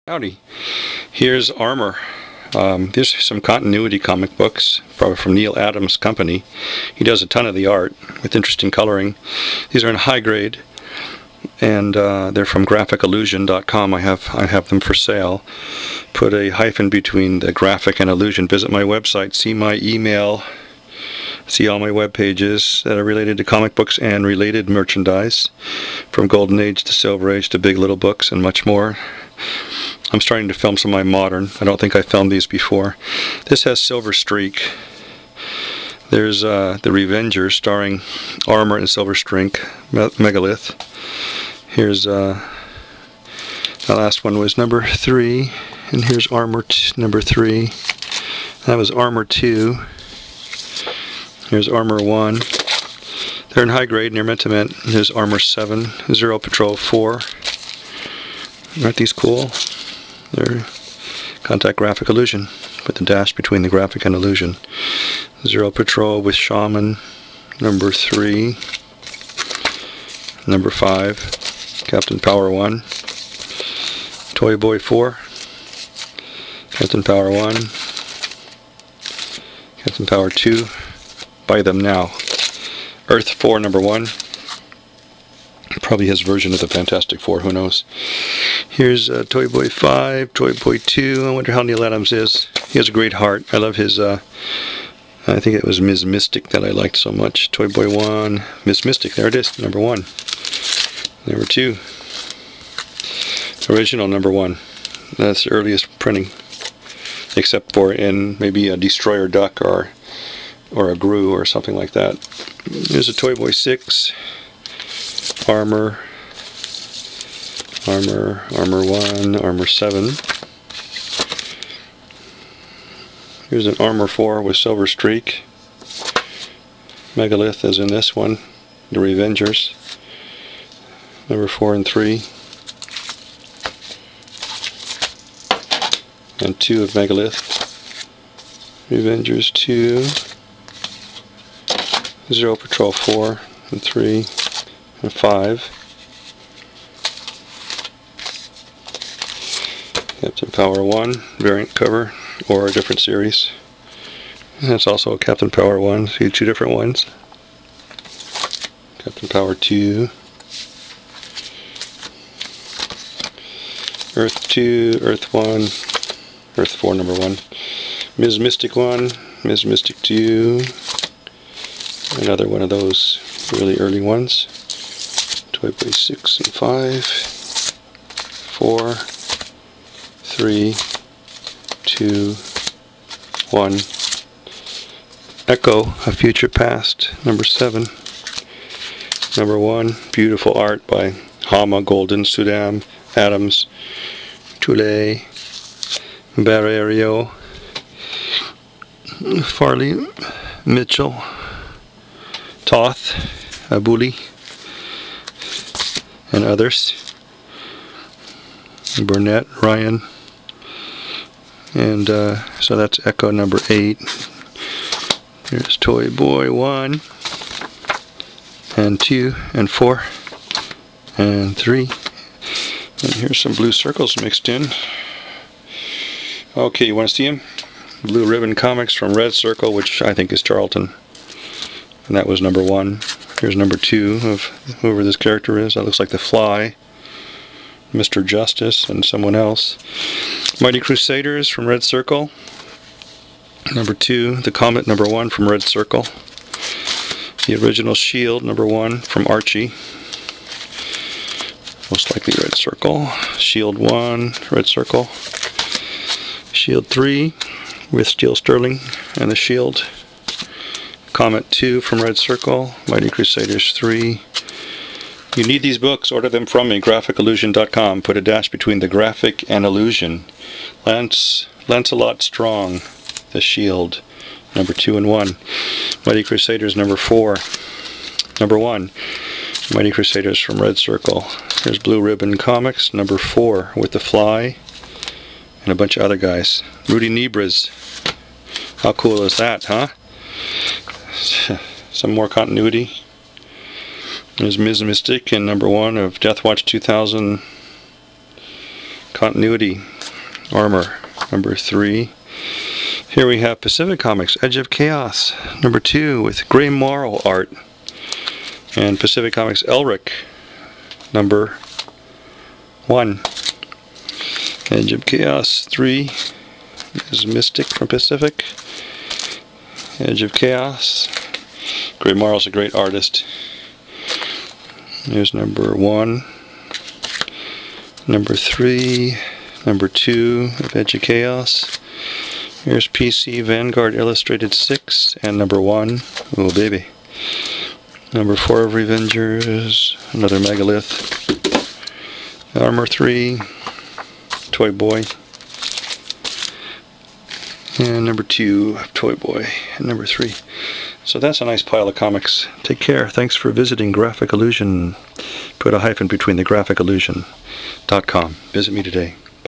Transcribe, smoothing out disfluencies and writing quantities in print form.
Howdy. Here's Armor. These are some continuity comic books, probably from Neal Adams' company. He does a ton of the art with interesting coloring. These are in high grade, and they're from graphicillusion.com. I have them for sale. Put a hyphen between the graphic and illusion. Visit my website, see my email, see all my web pages that are related to comic books and related merchandise, from Golden Age to Silver Age to Big Little Books and much more. I'm starting to film some of my modern. I don't think I filmed these before. This has Silver Streak. There's The Revengers, starring Armor and Silver Streak, Megalith. Here's the last one was number 3, and here's Armor number 3. That was Armor 2. Here's Armor 1. They're in high grade, near Mentiment. Here's Armor 7, Zero Patrol 4. Aren't these cool? They're Contact Graphic Illusion, with the dash between the graphic and illusion. Zero Patrol with Shaman, number 3. Number 5, Captain Power 1. Toy Boy 4. Captain Power 1. Captain Power 2. Buy them now. Earth 4, number 1. Probably his version of the Fantastic Four, who knows. Here's Toy Boy 5, Toy Boy 2. I wonder how Neal Adams is. He has a great heart. I love his, I think it was Ms. Mystic that I liked so much. Toy Boy 1, Ms. Mystic, there it is, number 1. Number 2, original number 1. That's the earliest printing, except for in maybe a Destroyer Duck or a Gru or something like that. Here's a Toy Boy 6. Armor 1, Armor 7. Here's an Armor 4 with Silver Streak. Megalith is in this one. The Revengers. Number 4 and 3. And 2 of Megalith. Revengers 2. Zero Patrol 4 and 3. And 5. Captain Power 1 variant cover, or a different series. And that's also a Captain Power 1, see 2 different ones. Captain Power 2. Earth 2, Earth 1, Earth 4 number 1. Ms. Mystic 1, Ms. Mystic 2. Another one of those really early ones. Toy Boy 6 and 5, 4, 3, 2, 1. Echo, A Future Past, number 7. Number 1, beautiful art by Hama, Golden, Sudam, Adams, Toulé, Barrerio, Farley, Mitchell, Toth, Abuli, and others. Burnett, Ryan, and so that's Echo number 8. Here's Toy Boy 1 and 2 and 4 and 3, and here's some blue circles mixed in. Okay, you want to see them? Blue Ribbon Comics from Red Circle, which I think is Charlton, and that was number 1. Here's number 2 of whoever this character is. That looks like the Fly, Mr. Justice, and someone else. Mighty Crusaders from Red Circle, number 2. The Comet, number 1 from Red Circle. The original Shield, number 1 from Archie, most likely Red Circle. Shield 1, Red Circle. Shield 3 with Steel Sterling and the Shield. Comet 2 from Red Circle. Mighty Crusaders 3. You need these books, order them from me, graphicillusion.com. Put a dash between the graphic and illusion. Lancelot Strong, the Shield, number 2 and 1. Mighty Crusaders number 4. Number 1, Mighty Crusaders from Red Circle. Here's Blue Ribbon Comics, number 4, with the Fly, and a bunch of other guys. Rudy Nebres. How cool is that, huh? Some more continuity. There's Ms. Mystic in number 1 of Death Watch 2000 continuity. Armor, number 3. Here we have Pacific Comics, Edge of Chaos, number 2, with Gray Marl art. And Pacific Comics Elric, number 1. Edge of Chaos 3 is Mystic from Pacific. Edge of Chaos. Gray Marl's a great artist. Here's number 1. Number 3. Number 2 of Edge of Chaos. Here's PC Vanguard Illustrated 6 and number 1. Oh baby. Number 4 of Revengers. Another Megalith. Armor 3. Toy Boy. And number 2 of Toy Boy. And number 3. So that's a nice pile of comics. Take care. Thanks for visiting Graphic Illusion. Put a hyphen between the graphicillusion.com. Visit me today.